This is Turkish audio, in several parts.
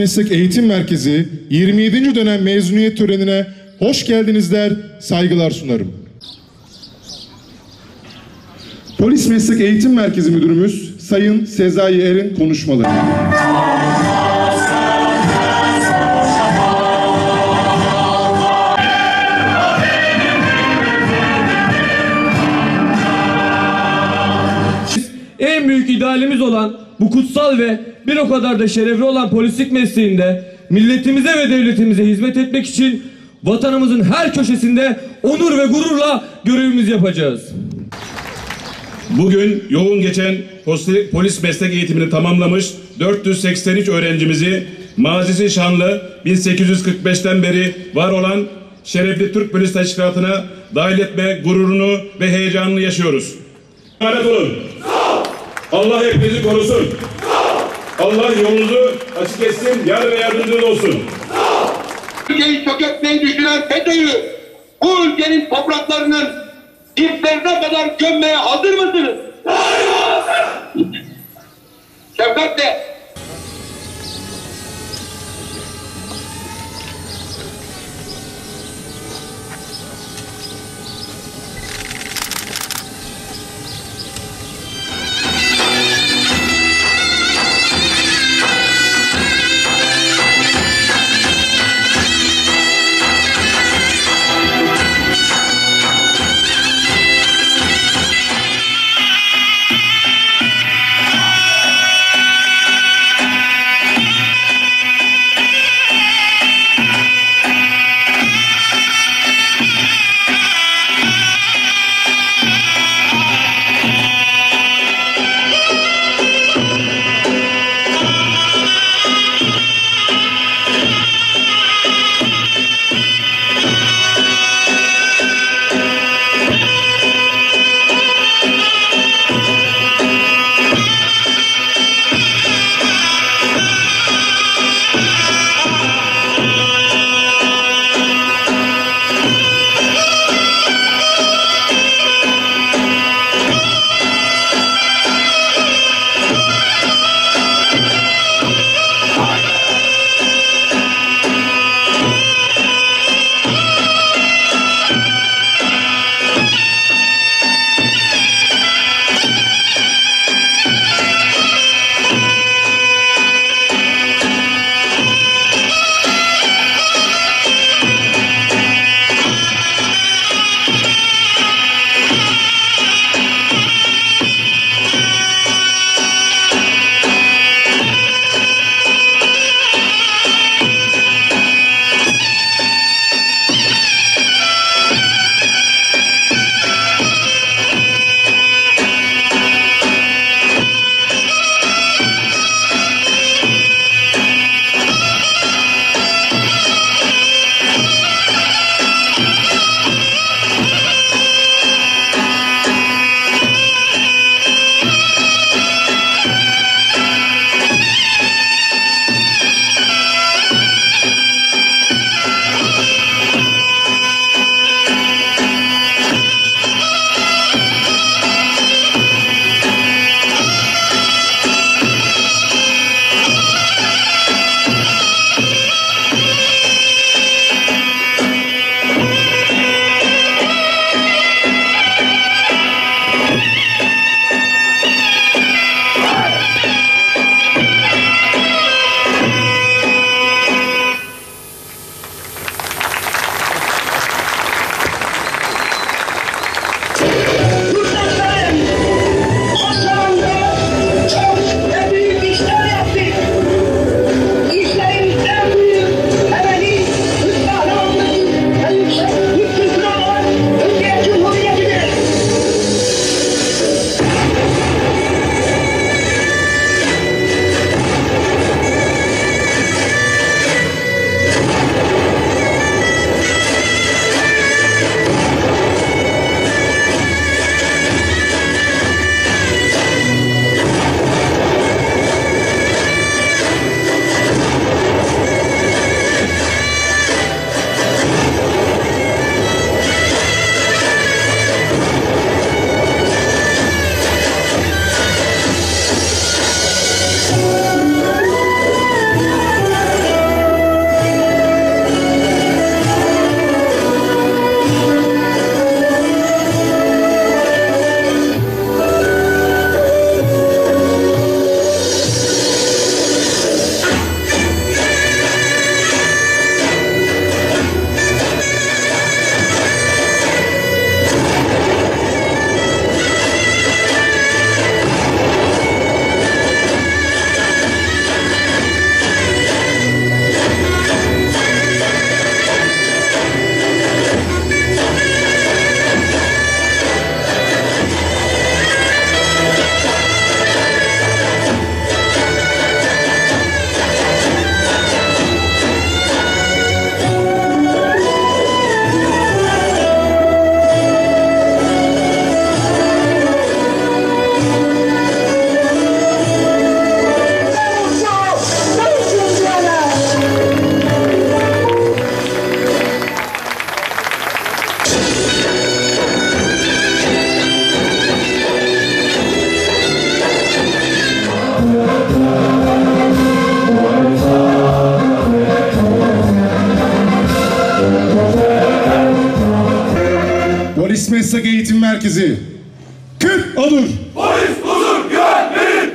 Meslek Eğitim Merkezi 27. dönem mezuniyet törenine hoş geldiniz der, saygılar sunarım. Polis Meslek Eğitim Merkezi Müdürümüz Sayın Sezai Er'in konuşmaları. En büyük idealimiz olan bu kutsal ve bir o kadar da şerefli olan polislik mesleğinde milletimize ve devletimize hizmet etmek için vatanımızın her köşesinde onur ve gururla görevimizi yapacağız. Bugün yoğun geçen polis meslek eğitimini tamamlamış 483 öğrencimizi mazisi şanlı 1845'ten beri var olan şerefli Türk Polis Teşkilatı'na dahil etme gururunu ve heyecanını yaşıyoruz. Emanet olun. Allah hepinizi korusun. Allah yolunuzu açık etsin, yar ve yardımcınız olsun. Ülkeyi çökertmeyi düşünen FETÖ'yü bu ülkenin topraklarının diplerine kadar gömmeye hazır mısınız? Şefkatle. Polis Meslek Eğitim Merkezi. 40 adur. Polis, huzur, güven verin.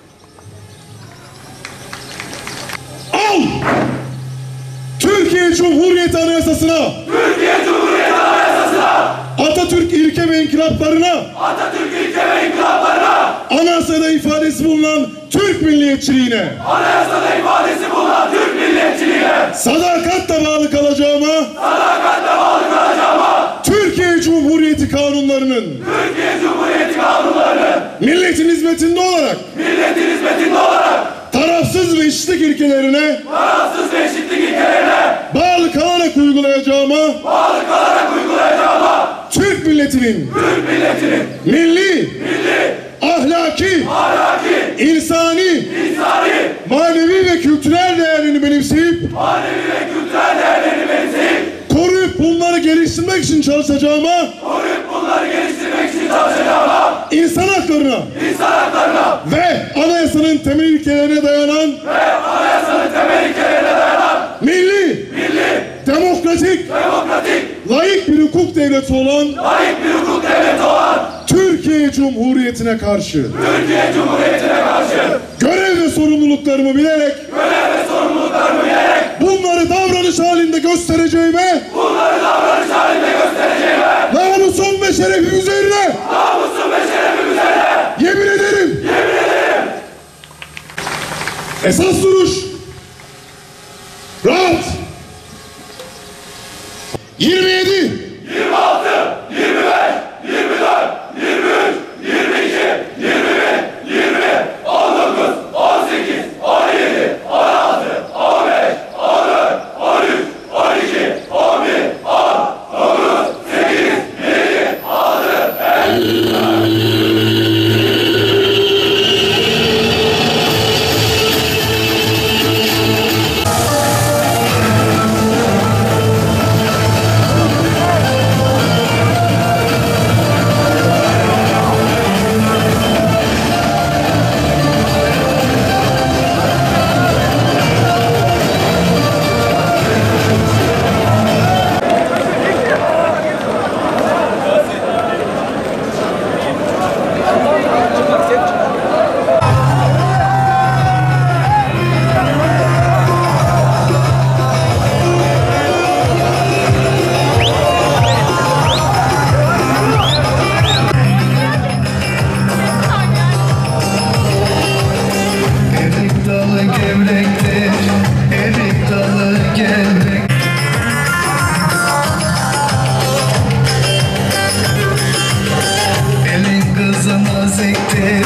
Al! Türkiye Cumhuriyeti Anayasası'na, Türkiye Cumhuriyeti Anayasası'na, Atatürk ilke ve inkılaplarına, Atatürk ilke ve inkılaplarına, anayasada ifadesi bulunan Türk milliyetçiliğine, anayasada ifadesi bulunan Türk milliyetçiliğine, sadakatle bağlı kalacağıma, sadakatle bağlı kalacağıma, Türkiye Cumhuriyeti kanunlarının, Türkiye Cumhuriyeti kanunlarının, milletin hizmetinde olarak, milletin hizmetinde olarak, tarafsız ve eşitlik ilkelerine, tarafsız ve eşitlik ilkelerine, bağlı kalarak uygulayacağıma, bağlı kalarak uygulayacağıma, Türk milletinin, Türk milletinin, milli, ahlaki, insani, manevi ve kültürel değerlerini benimseyip, manevi ve kültürel değerlerini benimseyip, koruyup bunları geliştirmek için çalışacağıma, insan haklarına ve anayasanın temel ilkelerine dayanan, milli, demokratik, layık bir hukuk devleti olan, Türkiye Cumhuriyeti'ne karşı, görev ve sorumluluklarımı bilerek, bunları davranış halinde göstereceğime, namusum ve şerefim üzerine, yemin ederim. Esas duruş rahat. 27, 26, 25, 24, 23, 22, 21, 20, 19, 18, 17, 16, 15, 14, 13, 12, 11, 10, 9, 8, 7, 6, 5, Erik dalı gevrektir, erik dalı gevrek. Elin kızı naziktir,